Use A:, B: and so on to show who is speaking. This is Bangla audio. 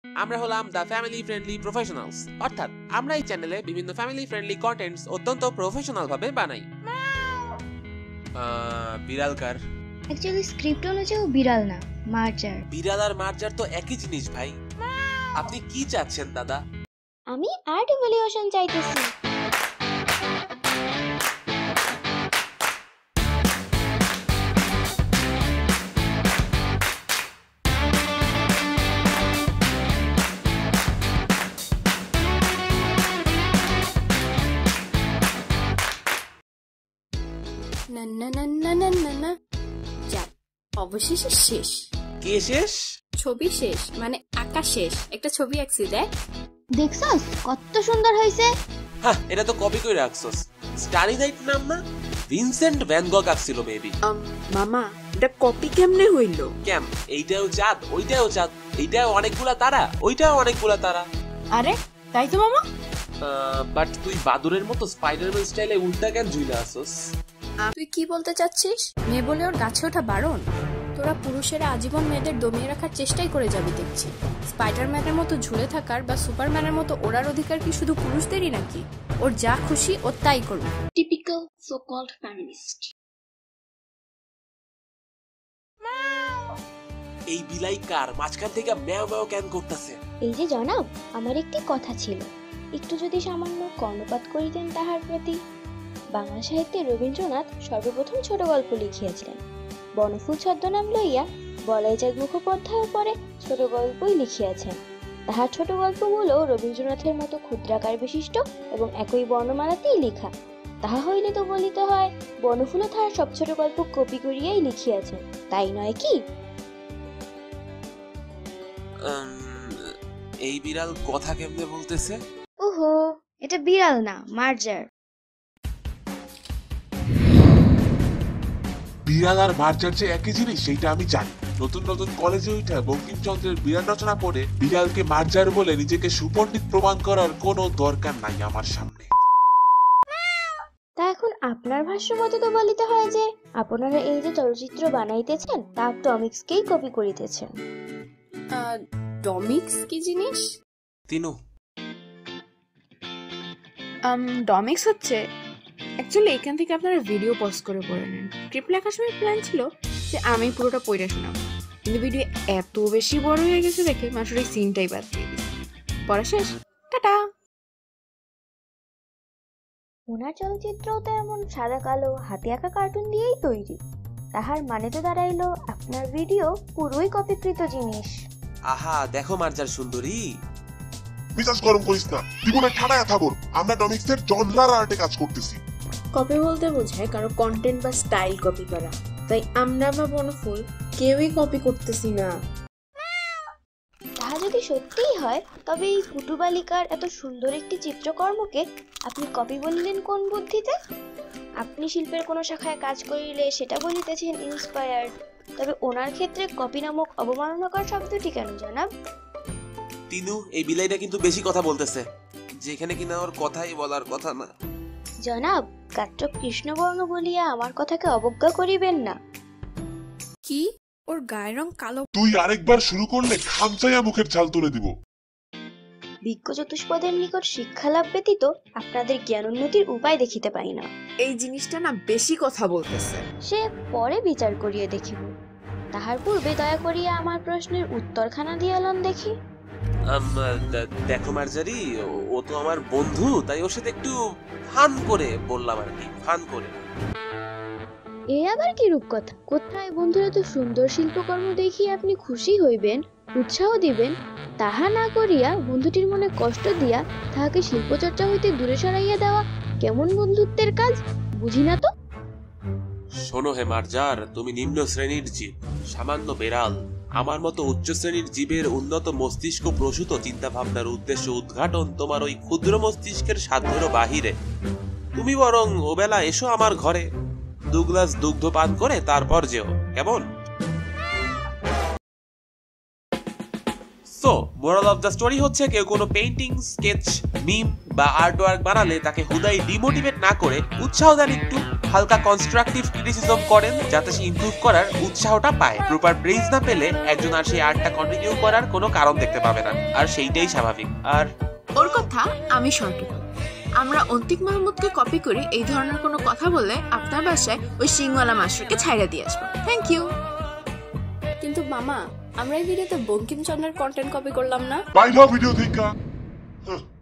A: আমরা হলাম দ্য ফ্যামিলি ফ্রেন্ডলি প্রফেশনালস, অর্থাৎ আমরা এই চ্যানেলে বিভিন্ন ফ্যামিলি ফ্রেন্ডলি কন্টেন্টস অত্যন্ত প্রফেশনাল ভাবে বানাই। বিড়াল কার?
B: অ্যাকচুয়ালি স্ক্রিপ্ট অনুযায়ী বিড়াল না, মার্জার।
A: বিড়াল আর মার্জার তো একই জিনিস ভাই। আপনি কি চাচ্ছেন দাদা?
B: আমি আর্ট ইভ্যালুয়েশন চাইতেছি।
C: না না না না না না না, যাক অবশেষে শেষ।
A: কে শেষ?
C: ছবি শেষ, মানে আঁকা শেষ। একটা ছবি আঁকছি, দেখ।
B: দেখছস কত সুন্দর হইছে?
A: হ্যাঁ, এটা তো কপি করে রাখছস। স্টারি নাইট নাম না? ভিনসেন্ট ভ্যান গগ আঁকছিল মেবি।
C: মামা, এটা কপি কেমনে হইলো?
A: কেম, এইটাও চাঁদ, ওইটাও চাঁদ, এইটাও অনেকগুলা তারা, ওইটাও অনেকগুলা তারা।
C: আরে তাই তো মামা।
A: বাট তুই বাদুরের মতো স্পাইডারম্যান স্টাইলে উল্টা কেন ঝুলে আসছস?
C: তুই কি বলতে চাচ্ছিস? মেয়ে বলে ওর গাছে ওঠা বারণ? তোরা পুরুষেরা আজীবন মেয়েদের দমিয়ে রাখার চেষ্টাই করে যাবি দেখছি। স্পাইডারম্যানের মতো ঝুলে থাকার বা সুপারম্যানের মতো ওড়ার অধিকার কি শুধু পুরুষদেরই নাকি? ওর যা খুশি ও তাই করবে।
B: Typical so called feminist.
A: এই বিলাই কার মাঝখান থেকে ম্যাও ম্যাও কেন করতেছে?
B: এই যে জনাব, আমার একটি কথা ছিল, একটু যদি সামান্য কর্ণপাত করিতেন তাহার প্রতি। বাংলা সাহিত্যে রবীন্দ্রনাথ সর্বপ্রথম ছোট গল্প লিখিয়াছিলেন। বনফুল ছদ্মনাম লইয়া বলাইচাঁদ মুখোপাধ্যায় পরে ছোট গল্পই লিখিয়াছেন। তাহার ছোট গল্পগুলো রবীন্দ্রনাথের মতো ক্ষুদ্রাকার বিশিষ্ট এবং একই বর্ণমালাতেই লেখা। তাহা হইলে তো বলিতে হয় বনফুলও তাহার সব ছোট গল্প কপি করিয়াই লিখিয়াছেন, তাই নয় কি?
A: এই বিড়াল কথা কেমনে বলতেছে?
B: ওহো, এটা বিড়াল না, মার্জার।
D: বিড়াল আর মার্জার যে একই জিনিস সেটা আমি জানি। নতুন নতুন কলেজে উঠে বঙ্কিমচন্দ্রের বিড়াল রচনা পড়ে বিড়ালকে মার্জার বলে নিজেকে সুপণ্ডিত প্রমাণ করার কোনো দরকার নাই আমার সামনে।
B: তা এখন আপনার ভাষ্য মতে তো বলিতে হয় যে আপনারা এই যে চলচ্চিত্র বানাইতেছেন তা ডমিক্সকেই কপি করিতেছেন।
C: ডমিক্স কি জিনিস?
A: তিনু,
C: ডমিক্স হচ্ছে অ্যাকচুয়ালি এখান থেকে আপনারা ভিডিও পজ করে পড়ে নেন। স্ক্রিপ্ট লেখার সময় প্ল্যান ছিল যে আমি পুরোটা পড়ে শোনাবো, কিন্তু ভিডিও এত বেশি বড় হয়ে গেছে দেখে মাসুর এই সিনটাই বাদ দিয়ে দিয়েছে। পড়া শেষ, টাটা।
B: ওনার চলচ্চিত্রও তো এমন সাদা কালো হাতে আঁকা কার্টুন দিয়েই তৈরি। তাহার মানে তো দাঁড়াইলো আপনার ভিডিও পুরোই কপিকৃত জিনিস।
A: আহা দেখো মার্জার সুন্দরী।
D: মেজাজ গরম করিস না, জীবনে ঠাড়ায় থাকবো। আমরা ডমিক্সের জনরার আর্টে কাজ করতেছি।
C: কপি বলতে বোঝায় কারো কন্টেন্ট বা স্টাইল কপি করা, তাই আমরা বা বনফুল কেউই কপি করতেছি না।
B: তাহা যদি সত্যিই হয় তবে এই কুটুবালিকার এত সুন্দর একটি চিত্রকর্মকে আপনি কপি বলিলেন কোন বুদ্ধিতে? আপনি শিল্পের কোনো শাখায় কাজ করিলে সেটা বলিতেছেন ইন্সপায়ার্ড, তবে ওনার ক্ষেত্রে কপি নামক অবমাননাকর শব্দটি কেন জনাব?
A: তিনু, এই বিলাইটা কিন্তু বেশি কথা বলতেছে, যেখানে কিনা ওর কথাই বলার কথা না।
B: জনাব, গাত্র কৃষ্ণবর্ণ বলিয়া আমার কথাকে অবজ্ঞা করিবেন না।
C: কি? ওর গায়ের রং কালো?
D: তুই আরেকবার শুরু করলে খামচাইয়া মুখের ছাল তুলে দিব।
B: বিজ্ঞ চতুষ্পদের নিকট শিক্ষা লাভ ব্যতীত আপনাদের জ্ঞানোন্নতির উপায় দেখিতে পাই না।
C: এই জিনিসটা না বেশি কথা বলতেছে।
B: সে পরে বিচার করিয়া দেখিব, তাহার পূর্বে দয়া করিয়া আমার প্রশ্নের উত্তরখানা দিয়ালন দেখি।
A: দেখো মার্জারি, ও তো আমার বন্ধু, তাই ওর সাথে একটু ফান করে বললাম আর কি, ফান করে।
B: এ আবার কি রূপকথা? কোথায় বন্ধুরা তো সুন্দর শিল্পকর্ম দেখিয়ে আপনি খুশি হইবেন, উৎসাহ দিবেন, তাহা না করিয়া বন্ধুটির মনে কষ্ট দিয়া তাহাকে শিল্পচর্চা হইতে দূরে সরাইয়া দেওয়া কেমন বন্ধুত্বের কাজ? বুঝি না তো।
A: শোনো হে মার্জার, তুমি নিম্ন শ্রেণীর জীব, সামান্য বেড়াল। আমার মতো উচ্চ শ্রেণীর জীবের উন্নত মস্তিষ্ক প্রসূত চিন্তা ভাবনার উদ্দেশ্য উদ্ঘাটন তোমার ওই ক্ষুদ্র মস্তিষ্কের সাধ্যেরও বাহিরে। তুমি বরং ওবেলা এসো আমার ঘরে, 2 গ্লাস দুগ্ধ পান করে তারপর যেও, কেমন? So so moral of the story হচ্ছে কেউ কোনো পেইন্টিং, স্কেচ, মিম বা আর্ট ওয়ার্ক বানালে তাকে হুদাই ডিমোটিভেট না করে উৎসাহ দেন, একটু হালকা কনস্ট্রাকটিভ ক্রিটিসিজম করেন যাতে সে ইমপ্রুভ করার উৎসাহটা পায়। প্রপার প্রেজ না পেলে একজন আর সেই আর্টটা কন্টিনিউ করার কোনো কারণ দেখতে পাবে না, আর সেইটাই স্বাভাবিক। আর
C: ওর কথা আমি শর্টে আমরা অন্তিক মাহমুদকে কপি করে এই ধরনের কোনো কথা বললে আপনার বাসায় ওই সিংওয়ালা মাশরুরকে ছাইড়া দিয়ে আসবো। Thank you.
B: কিন্তু মামা, আমরা এই ভিডিওতে বঙ্কিমচন্দ্রের কন্টেন্ট কপি করলাম না।
D: বাইরে ভিডিও দেখা